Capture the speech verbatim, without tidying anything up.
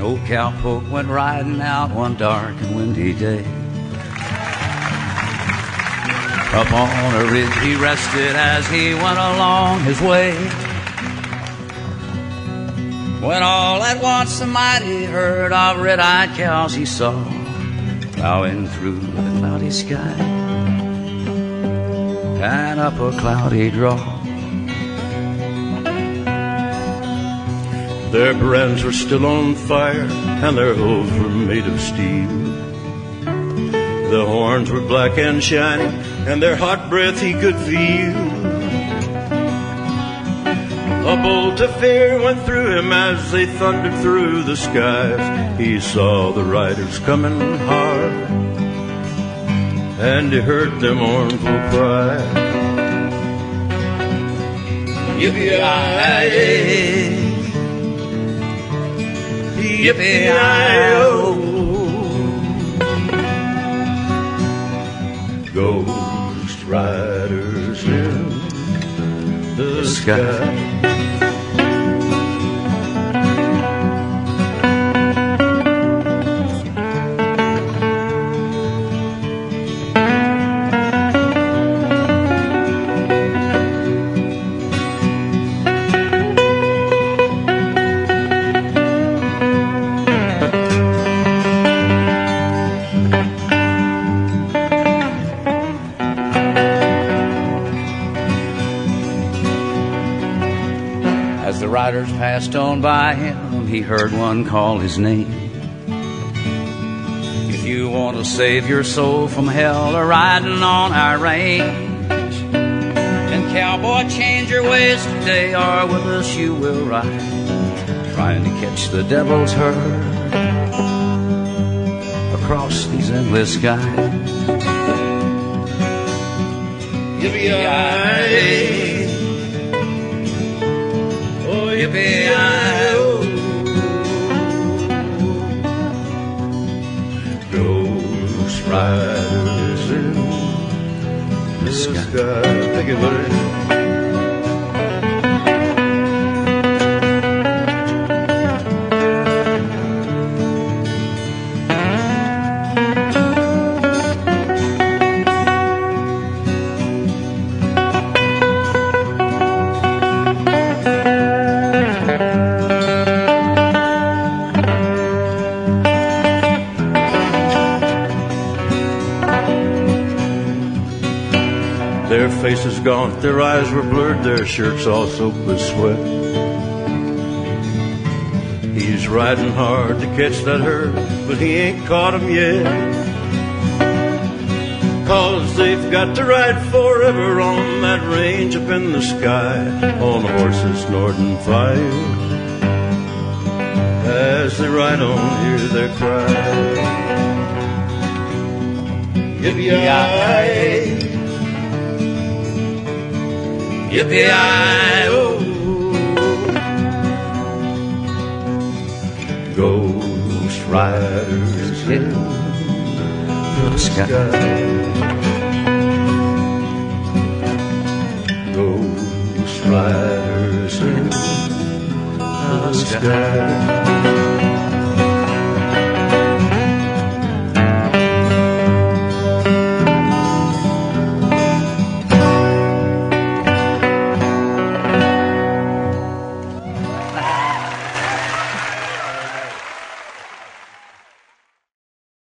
Old cowpoke went riding out one dark and windy day. Up on a ridge he rested as he went along his way, when all at once a mighty herd of red-eyed cows he saw plowing through the cloudy sky and up a cloudy draw. Their brands were still on fire and their hooves were made of steel. The horns were black and shiny, and their hot breath he could feel. A bolt of fear went through him as they thundered through the skies. He saw the riders coming hard, and he heard their mournful cry. Yippee-yi-yi, yippee-yi-yo. Ghost riders in the sky. As the riders passed on by him, he heard one call his name. If you want to save your soul from hell, or riding on our range, then cowboy, change your ways today, or with us you will ride, trying to catch the devil's herd across these endless skies. Yippee-yi-yi, yippee-yi-yo. Ghost riders in the sky. Thank you, buddy. Their faces gaunt, their eyes were blurred, their shirts all soaked with sweat. He's riding hard to catch that herd, but he ain't caught 'em yet. 'Cause they've got to ride forever on that range up in the sky, on horses northern fire. As they ride on, hear their cry. Yippee-yi-yi, yippee-yi-yo. Ghost riders in the sky. Ghost riders in the sky.